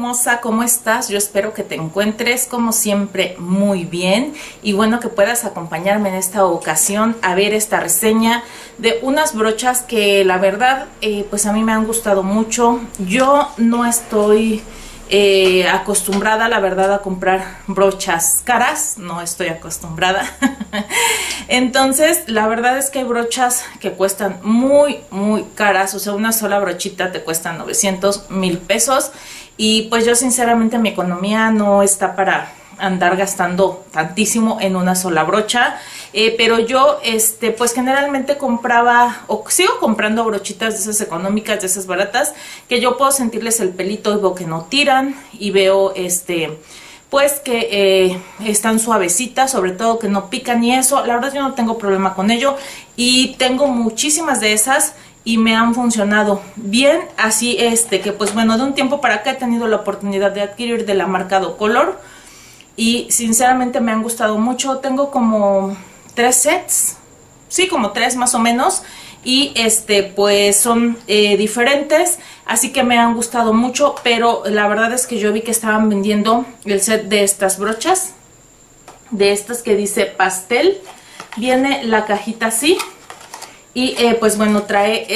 hermosa, ¿cómo estás? Yo espero que te encuentres como siempre muy bien y bueno, que puedas acompañarme en esta ocasión a ver esta reseña de unas brochas que la verdad pues a mí me han gustado mucho. Yo no estoy acostumbrada, la verdad, a comprar brochas caras, no estoy acostumbrada. Entonces la verdad es que hay brochas que cuestan muy caras, o sea, una sola brochita te cuesta 900, 1000 pesos y pues yo sinceramente mi economía no está para andar gastando tantísimo en una sola brocha, pero yo pues generalmente compraba o sigo comprando brochitas de esas económicas, de esas baratas, que yo puedo sentirles el pelito y veo que no tiran y veo pues que están suavecitas, sobre todo que no pican y eso, la verdad yo no tengo problema con ello y tengo muchísimas de esas y me han funcionado bien. Así que pues bueno, de un tiempo para acá he tenido la oportunidad de adquirir de la marca DoColor y sinceramente me han gustado mucho. Tengo como 3 sets, sí, como 3 más o menos, y pues son diferentes, así que me han gustado mucho, pero la verdad es que yo vi que estaban vendiendo el set de estas brochas, de estas que dice pastel. Viene la cajita así y pues bueno, trae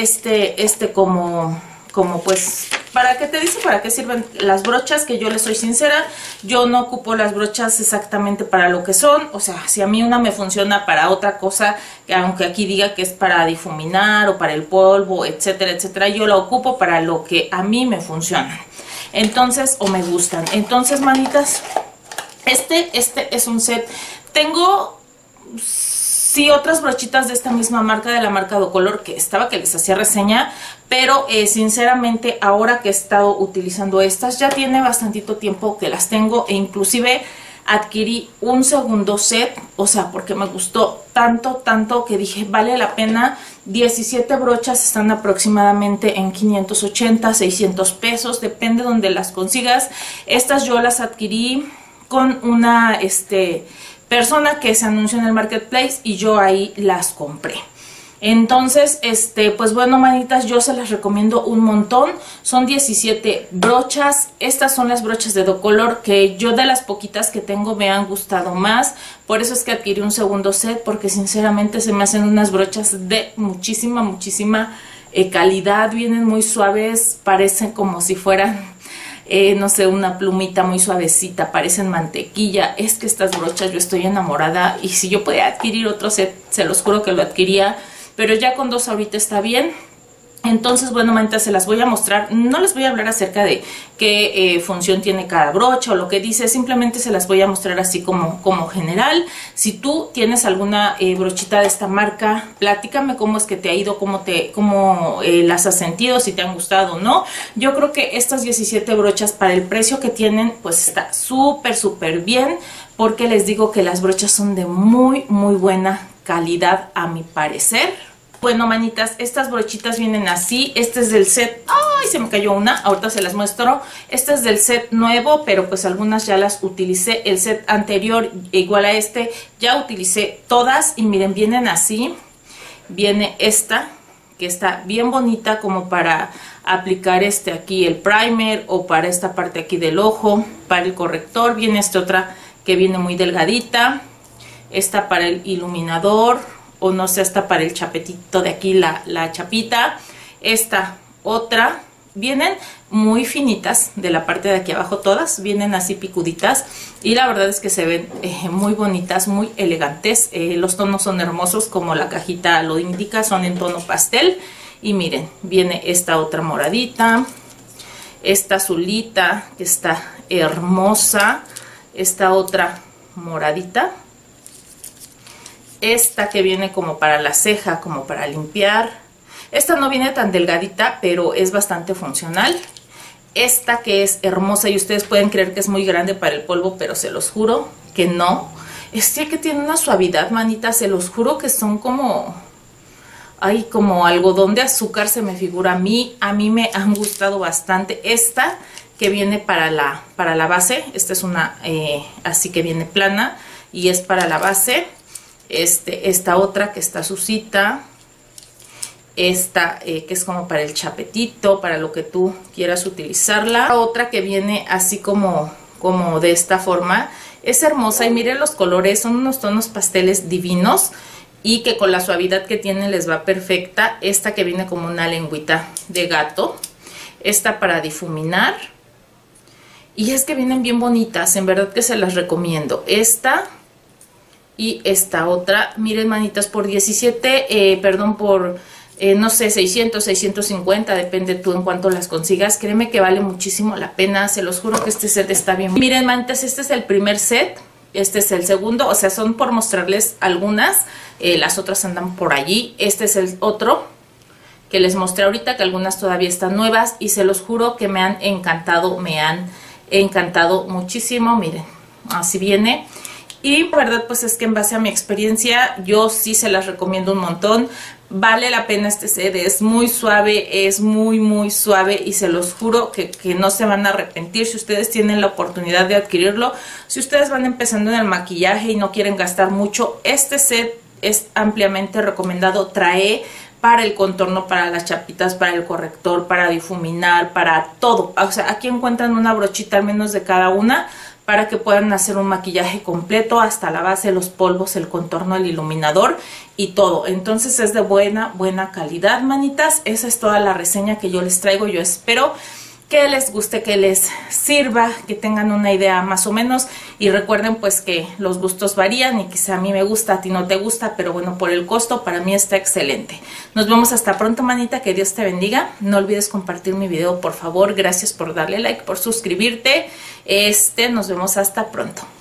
como pues, ¿para qué te dice? ¿Para qué sirven las brochas? Que yo les soy sincera, yo no ocupo las brochas exactamente para lo que son. O sea, si a mí una me funciona para otra cosa, que aunque aquí diga que es para difuminar o para el polvo, etcétera, etcétera, yo la ocupo para lo que a mí me funcionan. Entonces, o me gustan. Entonces, manitas, este es un set. Tengo sí otras brochitas de esta misma marca, de la marca DoColor, que les hacía reseña, pero sinceramente ahora que he estado utilizando estas, ya tiene bastantito tiempo que las tengo e inclusive adquirí un segundo set, o sea, porque me gustó tanto que dije vale la pena. 17 brochas están aproximadamente en 580, 600 pesos, depende donde las consigas. Estas yo las adquirí con una persona que se anunció en el marketplace y yo ahí las compré. Entonces pues bueno, manitas, yo se las recomiendo un montón. Son 17 brochas. Estas son las brochas de DoColor que yo, de las poquitas que tengo, me han gustado más. Por eso es que adquirí un segundo set, porque sinceramente se me hacen unas brochas de muchísima calidad. Vienen muy suaves, parecen como si fueran no sé, una plumita muy suavecita, parecen mantequilla. Es que estas brochas, yo estoy enamorada y si yo podía adquirir otro set, se los juro que lo adquiría, pero ya con 2 ahorita está bien. Entonces, bueno, manitas, se las voy a mostrar. No les voy a hablar acerca de qué función tiene cada brocha o lo que dice, simplemente se las voy a mostrar así como general. Si tú tienes alguna brochita de esta marca, platícame cómo es que te ha ido, cómo las has sentido, si te han gustado o no. Yo creo que estas 17 brochas, para el precio que tienen, pues está súper bien, porque les digo que las brochas son de muy buena calidad a mi parecer. Bueno, manitas, estas brochitas vienen así. Este es del set, ¡ay! Se me cayó una, ahorita se las muestro. Este es del set nuevo, pero pues algunas ya las utilicé. El set anterior, igual a ya utilicé todas. Y miren, vienen así. Viene esta, que está bien bonita, como para aplicar aquí el primer, o para esta parte aquí del ojo, para el corrector. Viene otra que viene muy delgadita. Esta para el iluminador, o no sé, hasta para el chapetito de aquí, la chapita. Esta otra, vienen muy finitas de la parte de aquí abajo, todas vienen así picuditas y la verdad es que se ven muy bonitas, muy elegantes. Los tonos son hermosos, como la cajita lo indica, son en tono pastel. Y miren, viene esta otra moradita, esta azulita que está hermosa, esta otra moradita, esta que viene como para la ceja, como para limpiar. Esta no viene tan delgadita, pero es bastante funcional. Esta que es hermosa y ustedes pueden creer que es muy grande para el polvo, pero se los juro que no. Que tiene una suavidad, manita, se los juro que son como como algodón de azúcar, se me figura a mí. A mí me han gustado bastante. Esta que viene para la base, esta es una así que viene plana y es para la base. Esta otra que está sucita. esta que es como para el chapetito, para lo que tú quieras utilizarla. Otra que viene así como de esta forma, es hermosa y miren los colores, son unos tonos pasteles divinos y que con la suavidad que tiene les va perfecta. Esta que viene como una lengüita de gato, esta para difuminar, y es que vienen bien bonitas, en verdad que se las recomiendo. Esta y esta otra, miren manitas, por 17, por no sé, 600, 650, depende tú en cuánto las consigas. Créeme que vale muchísimo la pena, se los juro que este set está bien. Miren manitas, este es el primer set, este es el segundo, o sea, son por mostrarles algunas, las otras andan por allí. Este es el otro que les mostré ahorita, que algunas todavía están nuevas y se los juro que me han encantado muchísimo. Miren, así viene. Y la verdad pues es que en base a mi experiencia yo sí se las recomiendo un montón. Vale la pena este set, es muy suave, es muy suave y se los juro que no se van a arrepentir si ustedes tienen la oportunidad de adquirirlo. Si ustedes van empezando en el maquillaje y no quieren gastar mucho, este set es ampliamente recomendado. Trae para el contorno, para las chapitas, para el corrector, para difuminar, para todo. O sea, aquí encuentran una brochita al menos de cada una para que puedan hacer un maquillaje completo, hasta la base, los polvos, el contorno, el iluminador y todo. Entonces es de buena calidad, manitas. Esa es toda la reseña que yo les traigo. Yo espero que les guste, que les sirva, que tengan una idea más o menos. Y recuerden pues que los gustos varían y quizá a mí me gusta, a ti no te gusta, pero bueno, por el costo para mí está excelente. Nos vemos hasta pronto, manita, que Dios te bendiga. No olvides compartir mi video, por favor. Gracias por darle like, por suscribirte. Nos vemos hasta pronto.